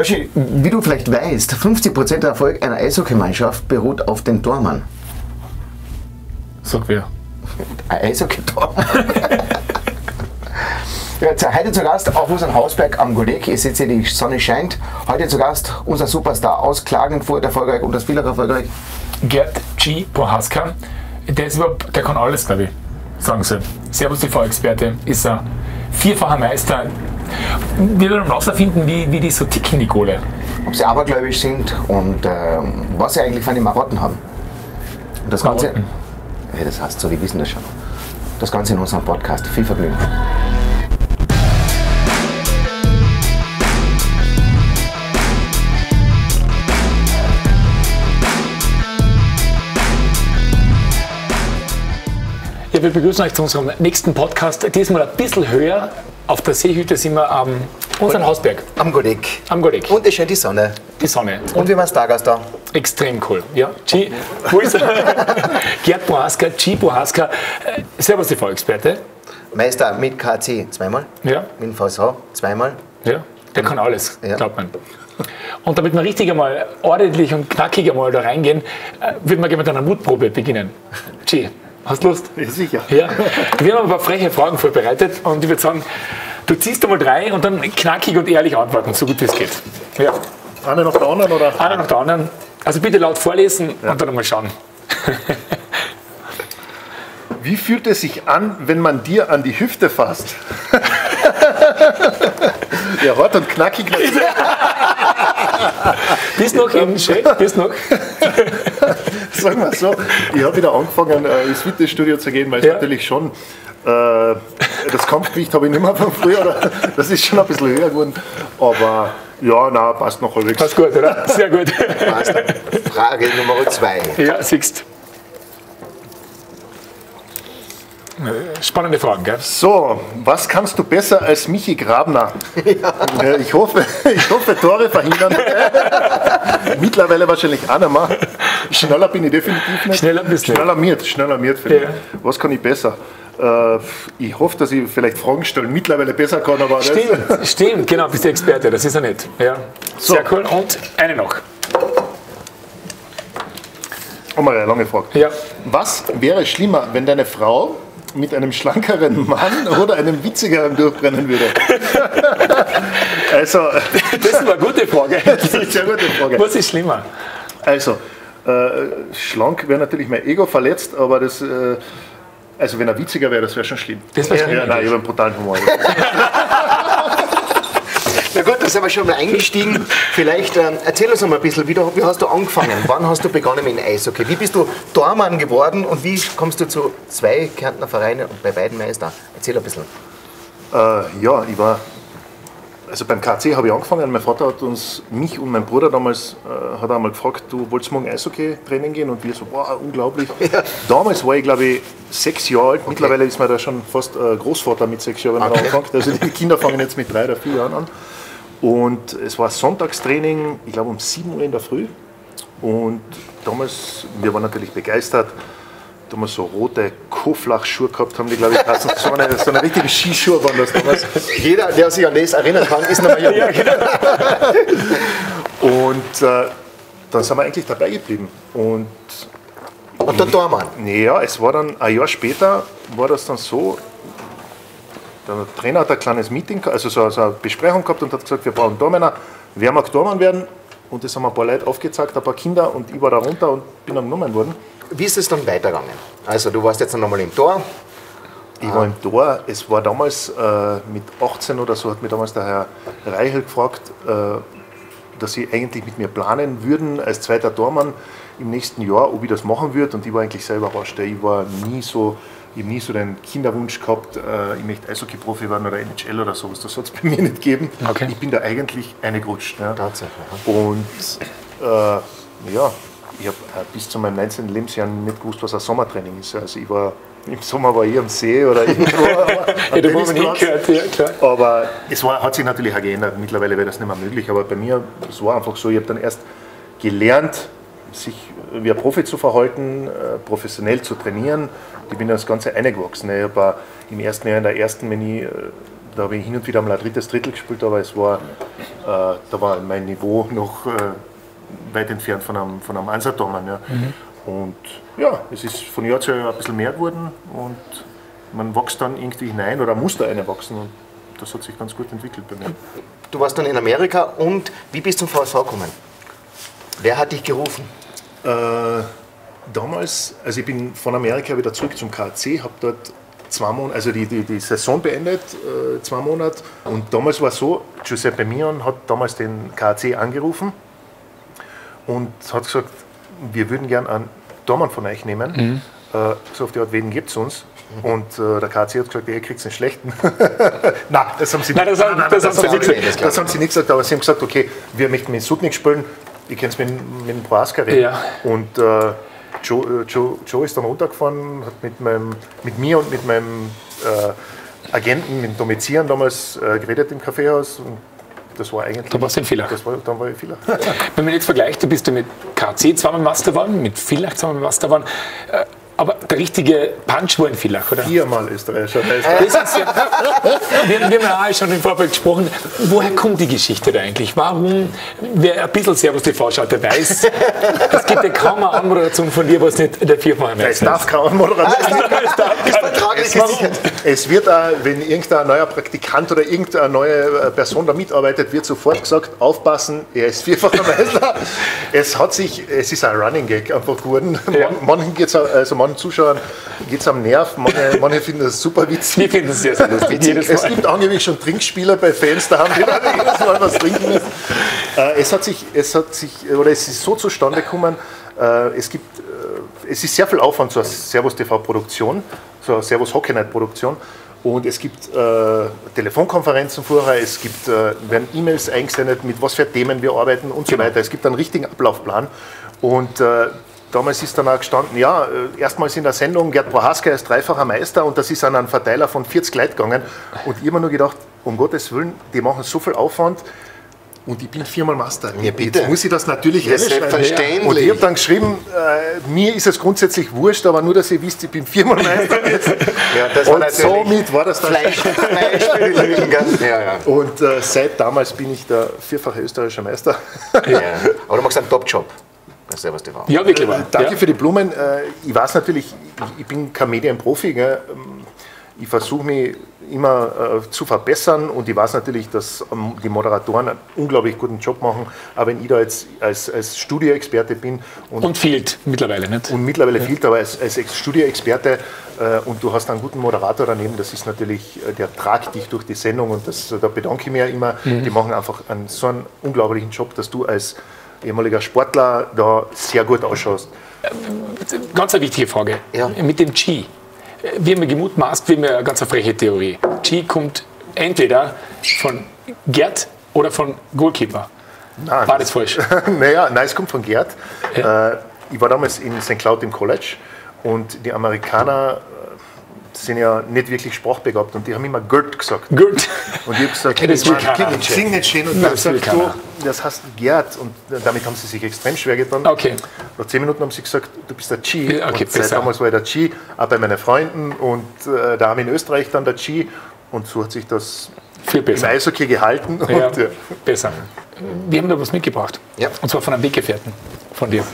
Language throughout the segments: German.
Joshi, wie du vielleicht weißt, 50% der Erfolg einer Eishockey-Mannschaft beruht auf den Tormann. Sag wer? Ein Eishockey-Tormann. Ja, heute zu Gast auf unserem Hausberg am Golek. Ihr seht, die Sonne scheint. Heute zu Gast unser Superstar aus Klagenfurt erfolgreich und das Villach erfolgreich. Gerd G. Prohaska. Der kann alles, glaube ich, sagen sie. Servus TV-Experte, ist er vierfacher Meister. Wir werden herausfinden, wie die so ticken, die Kohle. Ob sie abergläubisch sind und was sie eigentlich von den Marotten haben. Und das Ganze. Ja, das heißt so, die wissen das schon. Das Ganze in unserem Podcast. Viel Vergnügen. Ja, wir begrüßen euch zu unserem nächsten Podcast. Diesmal ein bisschen höher. Auf der Seehütte sind wir am unseren Hausberg. Am Golek. Am Golek. Und es scheint die Sonne. Die Sonne. Und wie war es Taggast da? Extrem cool. Ja, G. Gerd Prohaska, G. Prohaska. Servus TV-Experte. Meister mit KC zweimal. Ja. Mit VSH zweimal. Ja, der kann alles, Ja. glaubt man. Und damit wir richtig einmal ordentlich und knackig einmal da reingehen, würden wir gerne mit einer Mutprobe beginnen. G. Hast du Lust? Ja, sicher. Ja. Wir haben ein paar freche Fragen vorbereitet und ich würde sagen, du ziehst einmal drei und dann knackig und ehrlich antworten, so gut wie es geht. Ja. Einer nach der anderen, oder? Einer nach der anderen. Also bitte laut vorlesen und dann einmal schauen. Wie fühlt es sich an, wenn man dir an die Hüfte fasst? Ja, hart und knackig. Bist noch im Chef? Bist noch? Sagen wir so, ich habe wieder angefangen, ins Fitnessstudio zu gehen, weil es natürlich schon, das Kampfgewicht habe ich nicht mehr von früher, das ist schon ein bisschen höher geworden, aber ja, na, passt noch halbwegs. Passt gut, oder? Sehr gut. Frage Nummer 2. Ja, siehst. Spannende Fragen, gell? So, was kannst du besser als Michi Grabner? Ja. Ich hoffe Tore verhindern. Mittlerweile wahrscheinlich auch nicht mehr. Schneller bin ich definitiv nicht. Schneller bist du. Schneller miert finde ich. Ja. Was kann ich besser? Ich hoffe, dass ich vielleicht Fragen stellen mittlerweile besser kann, aber Stimmt, genau, bist du Experte, das ist er nicht. Ja. So. Sehr cool. Und eine noch. Mal eine lange Frage. Ja. Was wäre schlimmer, wenn deine Frau mit einem schlankeren Mann oder einem witzigeren durchbrennen würde? Also, Das ist eine gute Frage. das ist eine sehr gute Frage. Was ist schlimmer? Also, schlank wäre natürlich mein Ego verletzt, aber das, also wenn er witziger wäre, das wäre schon schlimm. Das wäre schlimm. Ja, nein, ich habe einen brutalen Humor. Na gut, da sind wir schon mal eingestiegen. Vielleicht erzähl uns noch mal ein bisschen, wie hast du angefangen? Wann hast du begonnen mit dem Eishockey? Wie bist du Tormann geworden und wie kommst du zu 2 Kärntner Vereinen und bei beiden Meister? Erzähl ein bisschen. Ja, ich war, also beim KC habe ich angefangen. Mein Vater hat mich und meinen Bruder damals, hat einmal gefragt, du wolltest morgen Eishockey-Training gehen? Und wir so, wow, unglaublich. Ja. Damals war ich, glaube ich, 6 Jahre alt. Okay. Mittlerweile ist man da schon fast Großvater mit 6 Jahren, wenn man anfängt. Also die Kinder fangen jetzt mit 3 oder 4 Jahren an. Und es war Sonntagstraining, ich glaube um 7 Uhr in der Früh. Und damals, wir waren natürlich begeistert, damals so rote Koflach-Schuhe gehabt haben, die glaube ich, so eine richtige Skischuhe waren das damals. Jeder, der sich an das erinnern kann, ist noch mal jung. Ja, genau. Und dann sind wir eigentlich dabei geblieben. Und der Tormann? ja, es war dann ein Jahr später, war das dann so, der Trainer hat ein kleines Meeting, also so eine Besprechung gehabt und hat gesagt, wir brauchen Tormänner, wer mag Tormann werden? Und das haben ein paar Leute aufgezeigt, ein paar Kinder, und ich war da runter und bin dann genommen worden. Wie ist es dann weitergegangen? Also du warst jetzt noch mal im Tor. Ich war im Tor, es war damals mit 18 oder so, hat mir damals der Herr Reichel gefragt, dass sie eigentlich mit mir planen würden als zweiter Tormann im nächsten Jahr, ob ich das machen würde, und ich war eigentlich sehr überrascht. Ich habe nie so den Kinderwunsch gehabt, ich möchte Eishockey-Profi werden oder NHL oder sowas, das hat es bei mir nicht gegeben. Okay. Ich bin da eigentlich reingerutscht. Ja. Tatsache. Und ja, ich habe bis zu meinem 19. Lebensjahr nicht gewusst, was ein Sommertraining ist. Also im Sommer war ich am See oder irgendwo. Ja, da wo man hingehört, ja, klar. Aber hat sich natürlich auch geändert. Mittlerweile wäre das nicht mehr möglich. Aber bei mir, es war einfach so, ich habe dann erst gelernt, sich wie ein Profi zu verhalten, professionell zu trainieren. Ich bin das Ganze eingewachsen. Ich habe im ersten Jahr in der ersten, wenn ich Da habe ich hin und wieder mal ein drittes Drittel gespielt, aber es war, da war mein Niveau noch weit entfernt von einem Einsertormann. Ja. Und ja, es ist von Jahr zu Jahr ein bisschen mehr geworden und man wächst dann irgendwie hinein oder muss da reinwachsen und das hat sich ganz gut entwickelt bei mir. Du warst dann in Amerika und wie bist du zum VSV gekommen? Wer hat dich gerufen? Damals, also ich bin von Amerika wieder zurück zum KAC, habe dort 2 Monate, also die Saison beendet, 2 Monate. Und damals war es so, Giuseppe Mion hat damals den KAC angerufen und hat gesagt, wir würden gern einen Tormann von euch nehmen. So auf die Art, wen gibt es uns? Und der KAC hat gesagt, ihr kriegt einen schlechten. Nein, das haben sie nicht gesagt. Das haben sie nicht gesagt, aber sie haben gesagt, okay, wir möchten mit Sudnik spielen, ich kenne es mit dem Prohaska reden. Ja. Und Joe ist dann runtergefahren, hat mit mir und mit meinem Agenten, mit Domizieren damals geredet im Kaffeehaus. Und das war eigentlich. Da warst du in Villach. Dann war ich in Villach. Wenn man jetzt vergleicht, du bist ja mit KAC zweimal Meister geworden, mit Villach zweimal Meister geworden. Aber der richtige Punch war in Villach, oder? 4-mal Österreicher. Das ist ja, wir haben ja auch schon im Vorfeld gesprochen. Woher kommt die Geschichte da eigentlich? Warum, wer ein bisschen Servus TV schaut, der weiß, es gibt ja kaum eine Anmoderation von dir, was nicht der Vierfache ist. Es darf keine Anmoderation sein. Es wird auch, wenn irgendein neuer Praktikant oder irgendeine neue Person da mitarbeitet, wird sofort gesagt, aufpassen, er ist vierfacher Meister. Es ist ein Running Gag einfach geworden. Ja. Manchen geht's, also manchen Zuschauern geht es am Nerv, manche finden das super witzig. Wir finden es sehr, sehr lustig. Es gibt angeblich schon Trinkspieler bei Fans, da haben die dann jedes Mal was trinken müssen. Es ist so zustande gekommen, es ist sehr viel Aufwand zur Servus TV-Produktion, zur Servus Hockey Night-Produktion. Und es gibt Telefonkonferenzen vorher, werden E-Mails eingesendet, mit was für Themen wir arbeiten und so weiter. Es gibt einen richtigen Ablaufplan. Und damals ist dann auch gestanden, ja, erstmals in der Sendung, Gerd Prohaska ist 3-facher Meister und das ist an einen Verteiler von 40 Leuten gegangen. Und ich habe mir nur gedacht, um Gottes Willen, die machen so viel Aufwand und ich bin 4-mal Meister. Ja, bitte. Jetzt muss ich das natürlich selbstverständlich. Und ich habe dann geschrieben, mir ist es grundsätzlich wurscht, aber nur, dass ihr wisst, ich bin 4-mal Meister. Ja, das und somit war das dann Fleisch. Und seit damals bin ich der 4-fache österreichische Meister. Ja. Aber du machst einen Top-Job. Servus TV. Ja, wirklich. Danke für die Blumen. Ich weiß natürlich, ich bin kein Medienprofi. Gell. Ich versuche mich immer zu verbessern und ich weiß natürlich, dass die Moderatoren einen unglaublich guten Job machen. Aber wenn ich da jetzt als Studioexperte bin und fehlt mittlerweile nicht. Und mittlerweile fehlt, aber als Studioexperte und du hast einen guten Moderator daneben, das ist natürlich, der tragt dich durch die Sendung und da bedanke ich mich ja immer. Die machen einfach so einen unglaublichen Job, dass du als ehemaliger Sportler da sehr gut ausschaust. Ganz eine wichtige Frage. Ja. Mit dem G. Wir haben ja gemutmaßt, wir haben ja eine ganz freche Theorie. G kommt entweder von Gerd oder von Goalkeeper. Nein, war das falsch? Nein, es kommt von Gerd. Ja. Ich war damals in St. Cloud im College und die Amerikaner sind ja nicht wirklich sprachbegabt und die haben immer Gerd gesagt. Gerd. Und ich habe gesagt, sing nicht schön und ich habe gesagt, das heißt Gerd und damit haben sie sich extrem schwer getan. Okay. Nach 10 Minuten haben sie gesagt, du bist der G. Okay, und seit damals war ich der G, auch bei meinen Freunden und da haben in Österreich dann der G und so hat sich das im Eishockey gehalten. Ja, und, besser. Wir haben da was mitgebracht. Ja. Und zwar von einem Weggefährten von dir.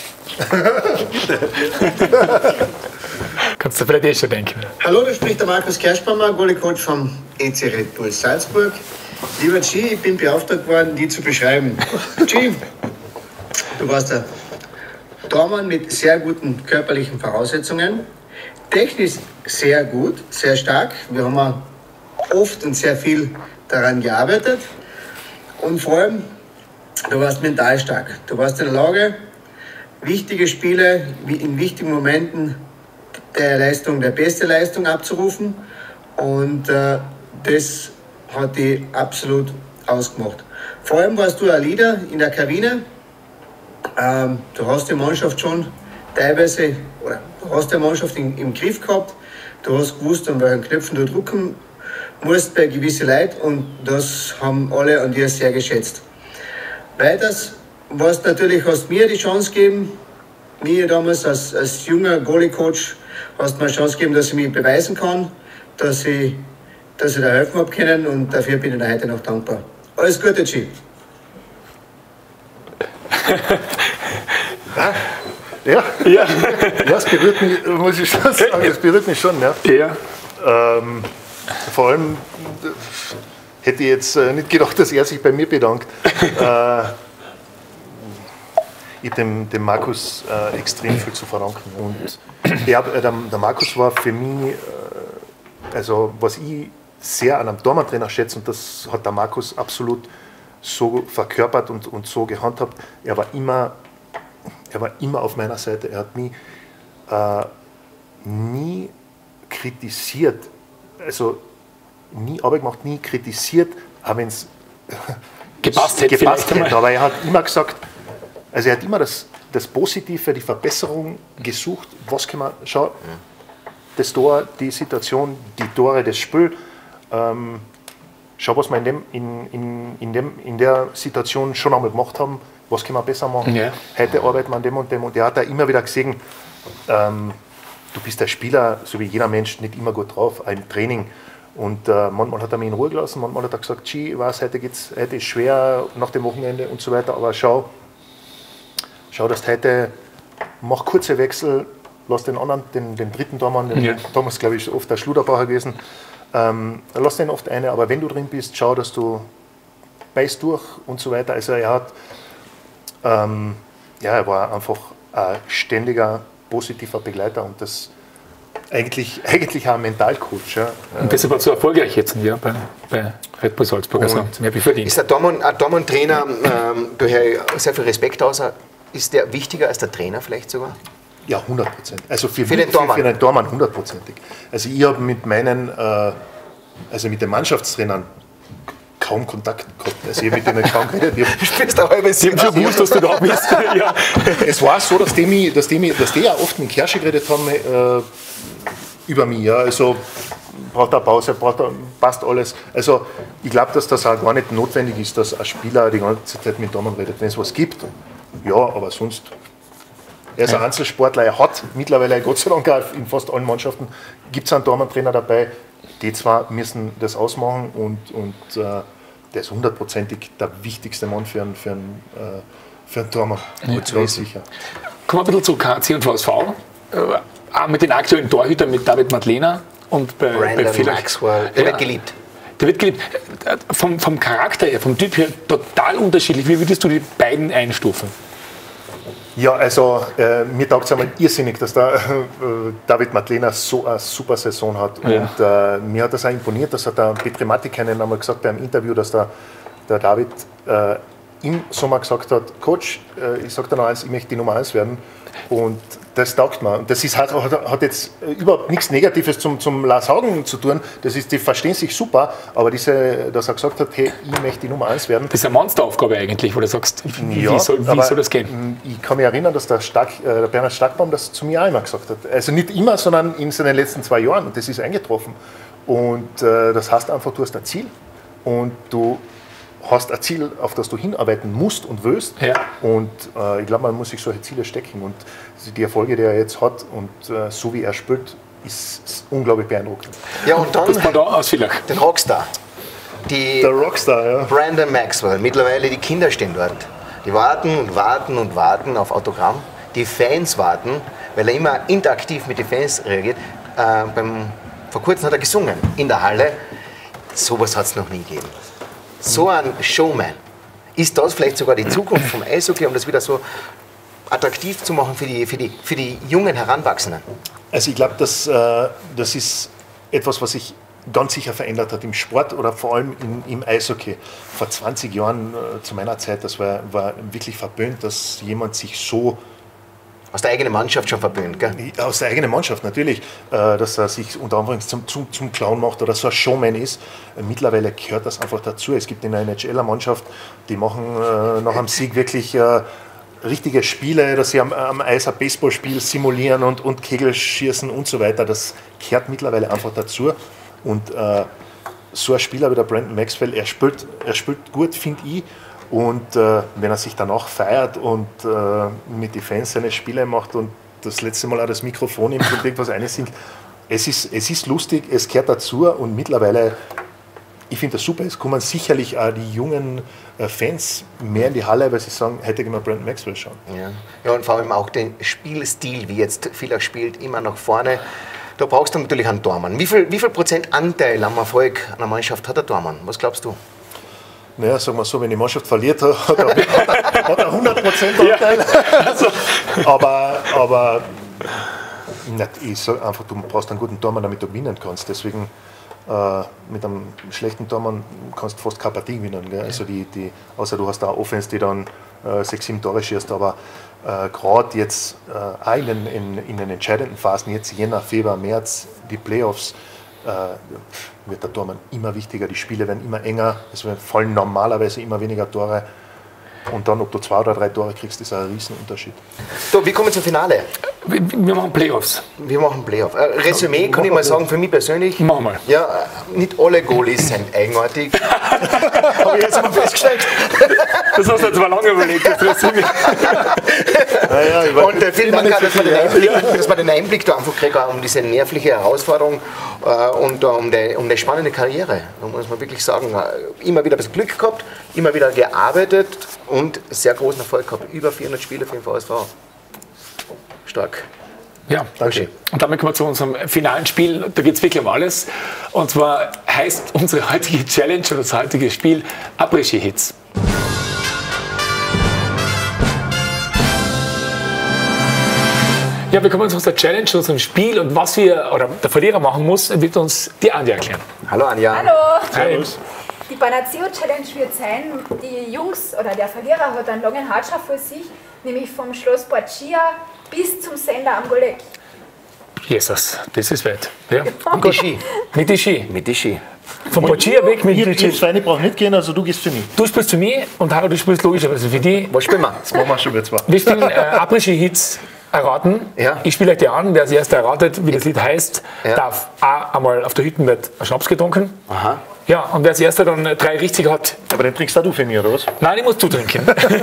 Kannst du vielleicht eh schon denken. Hallo, da spricht der Markus Kerschbaumer, Goalie-Coach vom EC Red Bull Salzburg. Lieber G, ich bin beauftragt worden, die zu beschreiben. G, du warst der Tormann mit sehr guten körperlichen Voraussetzungen. Technisch sehr gut, sehr stark. Wir haben oft und sehr viel daran gearbeitet. Und vor allem, du warst mental stark. Du warst in der Lage, wichtige Spiele in wichtigen Momenten der beste Leistung abzurufen und das hat die absolut ausgemacht. Vor allem warst du ein Leader in der Kabine. Du hast die Mannschaft schon teilweise, oder du hast die Mannschaft im Griff gehabt. Du hast gewusst, an welchen Knöpfen du drücken musst bei gewissen Leuten und das haben alle an dir sehr geschätzt. Weiters hast mir die Chance gegeben, mir damals als junger Goalie-Coach hast mir eine Chance gegeben, dass ich mich beweisen kann, dass ich dass ich dir helfen habe können und dafür bin ich dir heute noch dankbar. Alles Gute, G. Ja, es berührt mich, muss ich schon sagen, es berührt mich schon. Ja. Vor allem hätte ich jetzt nicht gedacht, dass er sich bei mir bedankt. Ich habe dem Markus extrem viel zu verdanken. Und der Markus war für mich, also was ich sehr an einem Tormann-Trainer schätze, und das hat der Markus absolut so verkörpert und so gehandhabt, er war immer auf meiner Seite. Er hat mich nie kritisiert, also nie Arbeit gemacht, nie kritisiert, auch wenn es gepasst hätte. Aber er hat immer gesagt, also er hat immer das Positive, die Verbesserung gesucht. Was kann man, schau, das Tor, die Situation, die Tore, das Spiel, schau, was wir in der Situation schon einmal gemacht haben, was können wir besser machen. Ja. Heute arbeiten wir an dem und dem. Und er hat da immer wieder gesehen, du bist der Spieler, so wie jeder Mensch, nicht immer gut drauf, auch im Training. Und manchmal hat er mich in Ruhe gelassen, manchmal hat er gesagt, G, ich weiß, heute ist schwer nach dem Wochenende und so weiter, aber schau, dass du heute, mach kurze Wechsel, lass den anderen, den dritten Tormann, damals glaube ich oft der Schluderbacher gewesen, lass den oft eine, aber wenn du drin bist, schau, dass du beißt durch und so weiter. Also er hat, er war einfach ein ständiger, positiver Begleiter und das eigentlich auch ein Mentalcoach. Ja. Und deshalb war es so erfolgreich jetzt bei Red Bull Salzburg. Also mehr wie verdient. Ist ein Dortmund-Trainer, du hörst sehr viel Respekt aus, ist der wichtiger als der Trainer vielleicht sogar? Ja, 100%. Also für den Dortmann 100%. Also ich habe mit meinen, mit den Mannschaftstrainern kaum Kontakt gehabt. Also ich habe mit denen kaum geredet. Du spielst ein halbes Jahr. Die haben schon gewusst, dass du da bist. Ja. Es war so, dass die ja oft mit Kersche geredet haben über mich. Ja. Also braucht er Pause, passt alles. Also ich glaube, dass das auch gar nicht notwendig ist, dass ein Spieler die ganze Zeit mit Dortmund redet. Wenn es was gibt, ja, aber sonst. Er ist ein Einzelsportler, er hat mittlerweile, Gott sei Dank, auch in fast allen Mannschaften gibt es einen Dortmund-Trainer dabei. Die zwei müssen das ausmachen und der ist 100%ig der wichtigste Mann für einen Tormann. Ganz sicher. Kommen wir ein bisschen zu KC und VSV. Auch mit den aktuellen Torhütern, mit David Madlener und bei Maxwell. Der wird geliebt. Der wird geliebt. Vom Charakter her, vom Typ her, total unterschiedlich. Wie würdest du die beiden einstufen? Ja, also mir taugt es einmal irrsinnig, dass der David Madlener so eine super Saison hat. Ja. Und mir hat das auch imponiert, das hat der Petri Matikainen einmal gesagt beim Interview, dass der David im Sommer gesagt hat, Coach, ich sage dir noch eins, ich möchte die Nummer 1 werden. Und das taugt mir. Und das hat jetzt überhaupt nichts Negatives zum Lars Haugen zu tun. Die verstehen sich super, aber dass er gesagt hat, hey, ich möchte die Nummer 1 werden. Das ist eine Monsteraufgabe eigentlich, wo du sagst, wie soll das gehen? Ich kann mich erinnern, dass der Bernhard Starkbaum das zu mir auch immer gesagt hat. Also nicht immer, sondern in seinen letzten 2 Jahren. Und das ist eingetroffen. Und das heißt einfach, du hast ein Ziel und du hast ein Ziel, auf das du hinarbeiten musst und willst. Ja. Und ich glaube, man muss sich solche Ziele stecken. Und die Erfolge, die er jetzt hat und so wie er spielt, ist unglaublich beeindruckend. Ja, und dann den Rockstar. Der Rockstar, ja. Brandon Maxwell. Mittlerweile die Kinder stehen dort. Die warten und warten und warten auf Autogramm. Die Fans warten, weil er immer interaktiv mit den Fans reagiert. Vor kurzem hat er gesungen in der Halle. Sowas hat es noch nie gegeben. So ein Showman. Ist das vielleicht sogar die Zukunft vom Eishockey, um das wieder so attraktiv zu machen für die jungen Heranwachsenden? Also ich glaube, das ist etwas, was sich ganz sicher verändert hat im Sport oder vor allem im Eishockey. Vor 20 Jahren zu meiner Zeit, das war wirklich verböhnt, dass jemand sich so... Aus der eigenen Mannschaft schon verböhnt, gell? Aus der eigenen Mannschaft natürlich, dass er sich unter anderem zum Clown macht oder so ein Showman ist. Mittlerweile gehört das einfach dazu. Es gibt in der NHL eine Mannschaft, die machen nach einem Sieg wirklich richtige Spiele, dass sie am Eis ein Baseballspiel simulieren und Kegelschießen und so weiter. Das gehört mittlerweile einfach dazu. Und so ein Spieler wie der Brandon Maxwell, er spielt gut, finde ich. Und wenn er sich danach feiert und mit den Fans seine Spiele macht und das letzte Mal auch das Mikrofon nimmt und irgendwas einsingt, es ist lustig, es gehört dazu und mittlerweile, ich finde das super, es kommen sicherlich auch die jungen Fans mehr in die Halle, weil sie sagen, hätte ich mal Brandon Maxwell schauen. Ja, und vor allem auch den Spielstil, wie jetzt Villach spielt, immer nach vorne. Da brauchst du natürlich einen Tormann. Wie viel Prozent Anteil am Erfolg einer Mannschaft hat der Tormann? Was glaubst du? Naja, sagen wir so, wenn die Mannschaft verliert, hat er 100% Anteil. Also, aber nicht, ich sage einfach, du brauchst einen guten Tormann, damit du gewinnen kannst. Deswegen mit einem schlechten Tormann kannst du fast keine Partie gewinnen. Gell? Also außer du hast da eine Offense, die dann 6, 7 Tore schießt, aber gerade jetzt auch in den entscheidenden Phasen, jetzt Jänner, Februar, März, die Playoffs, wird der Tormann immer wichtiger, die Spiele werden immer enger, es fallen normalerweise immer weniger Tore und dann, ob du 2 oder 3 Tore kriegst, ist ein Riesenunterschied. So, wie kommen wir zum Finale? Wir machen Playoffs. Wir machen Playoff. Resümee kann ich mal sagen, für mich persönlich. Machen wir. Ja, nicht alle Goalies sind eigenartig. Habe ich jetzt mal festgestellt. Das hast du jetzt mal lange überlegt, das Resümee. Und vielen Dank auch, dass wir den Einblick da einfach kriegen, um diese nervliche Herausforderung und um die spannende Karriere. Da muss man wirklich sagen, immer wieder ein bisschen Glück gehabt, immer wieder gearbeitet und sehr großen Erfolg gehabt. Über 400 Spiele für den VSV. Stark. Ja, danke. Und damit kommen wir zu unserem finalen Spiel. Da geht es wirklich um alles. Und zwar heißt unsere heutige Challenge oder das heutige Spiel Après-Ski-Hits. Ja, wir kommen zu unserer Challenge, zu unserem Spiel und was wir oder der Verlierer machen muss, wird uns die Anja erklären. Hallo Anja. Hallo. Servus. Die Panaceo-Challenge wird sein, die Jungs oder der Verlierer hat einen langen Hartschlag vor sich, nämlich vom Schloss Borgia bis zum Sender am Golek. Jesus, das ist weit. Ja. Mit die Ski. Mit die Ski. Mit die Ski. Von Borgia weg mit die Ski. Ich brauche nicht gehen, also du gehst für mich. Du spielst für mich und Harald, du spielst logischerweise für die. Was spielen wir? Das machen wir schon wieder 2. Wir spielen Après-Ski-Hits erraten. Ja. Ich spiele euch die an. Wer als erster erratet, wie das Lied heißt, Ja. darf A, einmal auf der Hütte wird ein Schnaps getrunken. Aha. Ja, und wer als erster dann 3 richtig hat, Aber den trinkst auch du für mich, oder was? nein, ich muss zutrinken.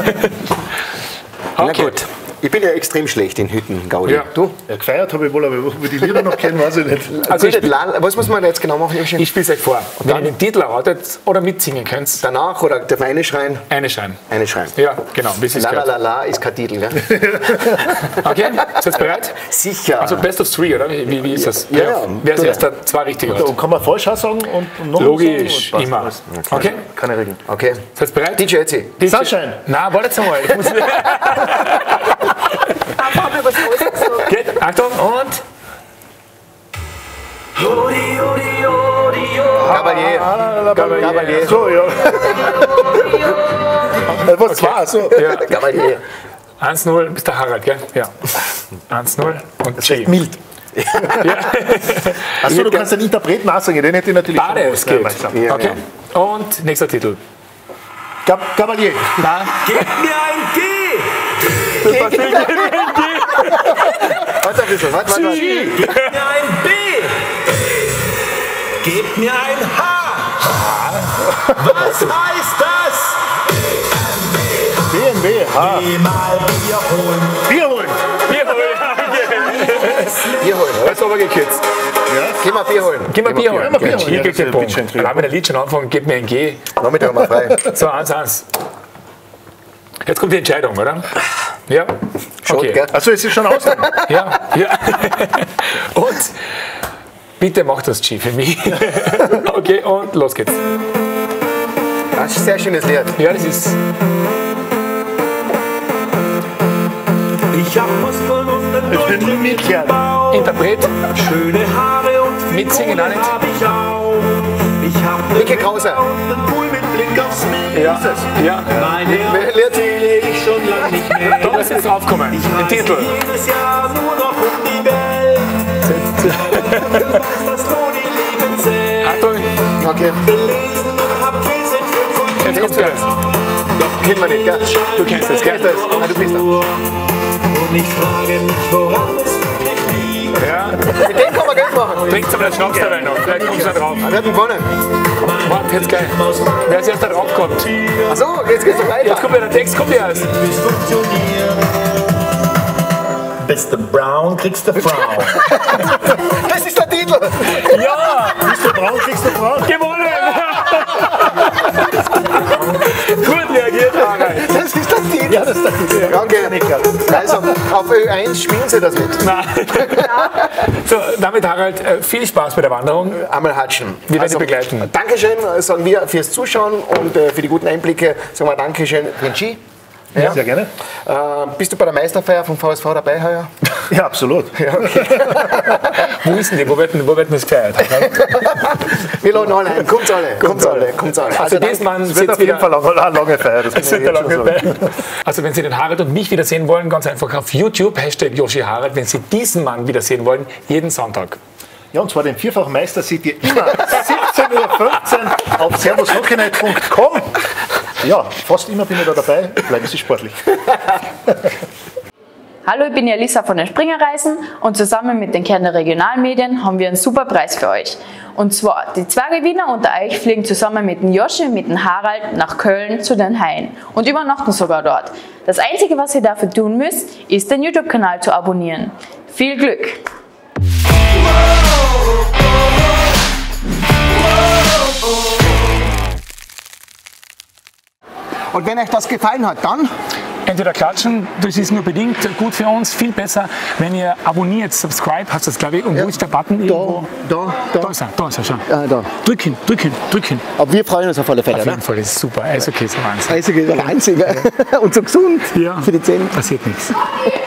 Na Okay. gut. Ich bin ja extrem schlecht in Hütten, Gaudi. Ja. Du? Ja, gefeiert habe ich wohl, aber wo wir die Lieder noch kennen, weiß ich nicht. Also ich, Was muss man da jetzt genau machen? ich spiele es euch vor. Wenn ihr den Titel erratet oder mitsingen könnt, Danach oder darf man eine schreien? eine schreien. Eine schreien. Ja, genau, bis es La la gehört. la la ist kein Titel, gell? Okay, seid ihr bereit? Sicher. Also Best of 3, oder? Wie ist das? Ja, ja. Wer als erster 2 richtig Da hat. kann man falsch auch sagen und noch Logisch, sagen und immer. passt. Okay, Keine Regeln. Okay. seid ihr bereit? DJ Ötzi. Sunshine. Na, wartet mal. Ich muss Einfach mal was Großes gesagt. Geht, Achtung und... Gabalier. So, ja. Was war so? Ja. Gabalier. 1-0 bis der Harald, gell? Ja. 1-0 und G. Mild. Achso, du kannst den Interpreten auch sagen, den hätte ich natürlich Bade, es geht. Ja, Okay. Und nächster Titel. Gabalier. Na, Gib mir ein G! Warte ein bisschen, warte. Gib mir ein B! Gib mir ein H! Was heißt das? BMW. Ha. Geh mal Bier holen. Bier holen. Bier holen, oder? jetzt aber gekürzt. Geh mal Bier holen. Gib mir Bier holen. Bier holen. Hier Ja, kriegt das den ist Punkt. ein bisschen Dann haben wir der Lied schon anfangen, gib mir ein G. Nachmittag mal frei. So, 1-1. Jetzt kommt die Entscheidung, oder? Ja? Schott, Okay. gell? Achso, es ist schon aus. Ja, ja. Und bitte mach das G für mich. Okay, und los geht's. Das ist ein sehr schönes Lied. Ja, das ist... Ich hab was von unten bin ein Mädchen. Interpret. Schöne Haare und viel Mitsingen auch Kohle nicht. hab ich auch. Ich hab ne Mickey Krause. und einen Pool mit Blick aufs Meer. Ja, ja. Meine Augen zähle ich schon lang nicht mehr. Da muss jetzt draufkommen. Den Reise Titel. jedes Jahr nur noch um die Welt. Du weißt, dass du die Liebe zählt. Achtung, Okay. Gelesen und hab Vincent von jetzt kommt's gleich. Kennen wir nicht, gell? Du kennst das, gell? Ah, du bist da. Und ich frage mich, woran es wirklich liegt. Ja. Mit dem kann man Geld machen. Trinkt aber den Schnaps dabei noch. Vielleicht kommst du da drauf. Wir haben gewonnen. Warte, jetzt gleich. Wer als erster drauf kommt. Achso, jetzt geht's weiter. Jetzt kommt ja der Text, kommt ja erst. Bis funktionieren. Beste Brown kriegst du Frau. Das ist der Deal. Titel. Ja! Bist du braun, kriegst du braun. Gewonnen! Gut reagiert, Harald. Das ist der Titel. Ja, das ist der Titel. Danke. Also, auf Ö1 spielen Sie das mit. Nein. So, damit, Harald, viel Spaß bei der Wanderung. Einmal hatschen. Wir werden Sie begleiten. Dankeschön, sagen wir, fürs Zuschauen und für die guten Einblicke. Sagen wir Dankeschön für den Ski. Ja. Sehr gerne. Bist du bei der Meisterfeier vom VSV dabei heuer? Ja, absolut. Ja, okay. Wo ist denn die? Wo wird denn das gefeiert? Wir laden alle ein. Kommt alle. Also diesmal Es wird auf jeden Fall eine lange Feier. Das kann ich jetzt schon sagen. Also wenn Sie den Harald und mich wiedersehen wollen, ganz einfach auf YouTube, #YoshiHarald, wenn Sie diesen Mann wiedersehen wollen, jeden Sonntag. Ja, und zwar den vierfachen Meister seht ihr immer 17:15 Uhr auf servushockeynight.com. Ja, fast immer bin ich da dabei. Bleiben Sie sportlich. Hallo, ich bin Elisa von den Springerreisen und zusammen mit den Kärntner Regionalmedien haben wir einen super Preis für euch. Und zwar, die 2 Gewinner unter euch fliegen zusammen mit dem Joshi und mit dem Harald nach Köln zu den Haien und übernachten sogar dort. Das Einzige, was ihr dafür tun müsst, ist den YouTube-Kanal zu abonnieren. Viel Glück! Und wenn euch das gefallen hat, dann Entweder klatschen, das ist nur bedingt gut für uns, viel besser, wenn ihr abonniert, subscribe, hast du das glaube ich, und wo ist der Button irgendwo? Da ist er, schau. da. Drücken. Aber wir freuen uns auf alle Fälle. Auf jeden Fall, das ist super, Eishockey ist der Wahnsinn. Eishockey ist der Wahnsinn. Und so gesund Ja. für die Zähne. Passiert nichts.